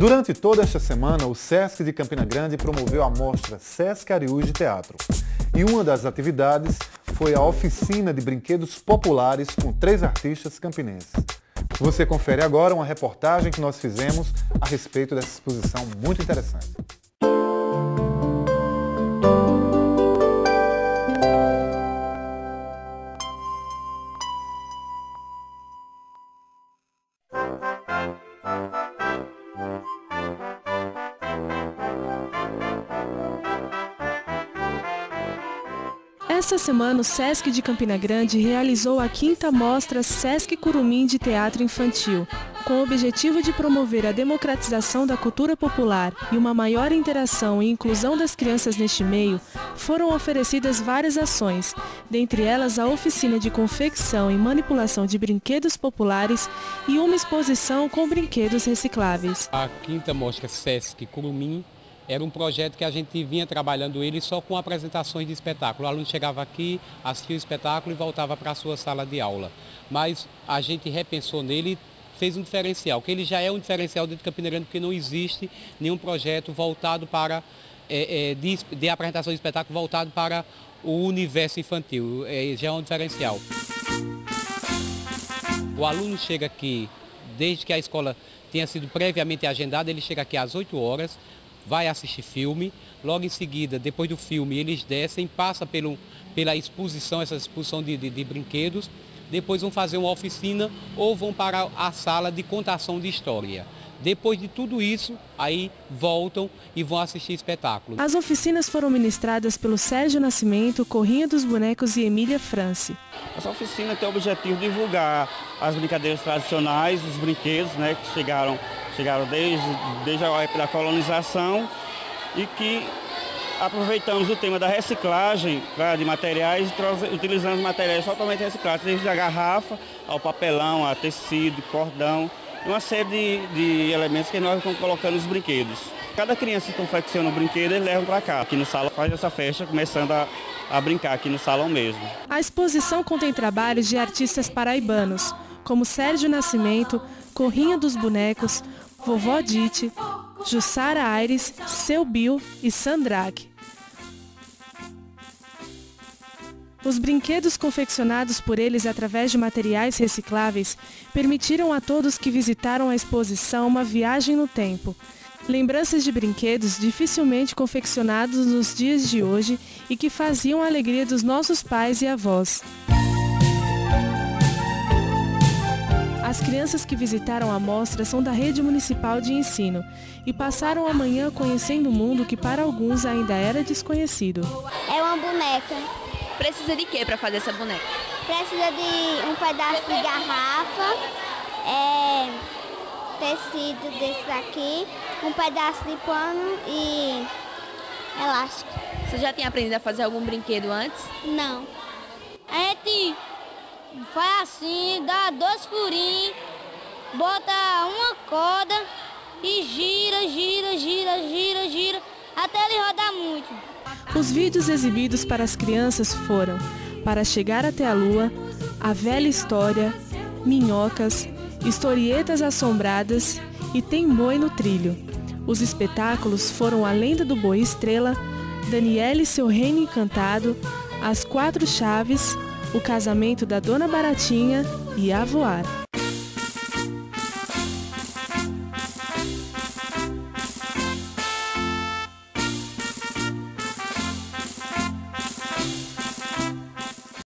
Durante toda esta semana, o SESC de Campina Grande promoveu a mostra SESC Ariús de Teatro. E uma das atividades foi a oficina de brinquedos populares com 3 artistas campinenses. Você confere agora uma reportagem que nós fizemos a respeito dessa exposição muito interessante. Esta semana, o SESC de Campina Grande realizou a 5ª Mostra SESC Curumim de Teatro Infantil. Com o objetivo de promover a democratização da cultura popular e uma maior interação e inclusão das crianças neste meio, foram oferecidas várias ações, dentre elas a oficina de confecção e manipulação de brinquedos populares e uma exposição com brinquedos recicláveis. A 5ª Mostra SESC Curumim era um projeto que a gente vinha trabalhando ele só com apresentações de espetáculo. O aluno chegava aqui, assistia o espetáculo e voltava para a sua sala de aula. Mas a gente repensou nele e fez um diferencial, que ele já é um diferencial dentro de Campina Grande, porque não existe nenhum projeto voltado para, de apresentação de espetáculo voltado para o universo infantil. Já é um diferencial. O aluno chega aqui, desde que a escola tenha sido previamente agendada, ele chega aqui às 8 horas, vai assistir filme, logo em seguida, depois do filme, eles descem, passam pela exposição, essa exposição de brinquedos, depois vão fazer uma oficina ou vão para a sala de contação de história. Depois de tudo isso, aí voltam e vão assistir espetáculo. As oficinas foram ministradas pelo Sérgio Nascimento, Corrinha dos Bonecos e Emília France. Essa oficina tem o objetivo de divulgar as brincadeiras tradicionais, os brinquedos, né, que chegaram desde a época da colonização e que aproveitamos o tema da reciclagem de materiais e utilizamos materiais totalmente reciclados, desde a garrafa ao papelão, a tecido, cordão, uma série de elementos que nós estamos colocando nos brinquedos. Cada criança que confecciona um brinquedo, eles levam para cá. Aqui no salão faz essa festa, começando a brincar aqui no salão mesmo. A exposição contém trabalhos de artistas paraibanos, como Sérgio Nascimento, Corrinha dos Bonecos, Vovó Dite, Jussara Aires, Seu Bill e Sandraque. Os brinquedos confeccionados por eles através de materiais recicláveis permitiram a todos que visitaram a exposição uma viagem no tempo. Lembranças de brinquedos dificilmente confeccionados nos dias de hoje e que faziam a alegria dos nossos pais e avós. As crianças que visitaram a mostra são da Rede Municipal de Ensino e passaram a manhã conhecendo um mundo que para alguns ainda era desconhecido. É uma boneca. Precisa de quê para fazer essa boneca? Precisa de um pedaço de garrafa, tecido desse daqui, um pedaço de pano e elástico. Você já tinha aprendido a fazer algum brinquedo antes? Não. A gente faz assim, dá 2 furinhos, bota uma corda e gira, até ele rodar muito. Os vídeos exibidos para as crianças foram Para Chegar até a Lua, A Velha História, Minhocas, Historietas Assombradas e Tem Boi no Trilho. Os espetáculos foram A Lenda do Boi Estrela, Daniele e Seu Reino Encantado, As 4 Chaves, O Casamento da Dona Baratinha e A Voar.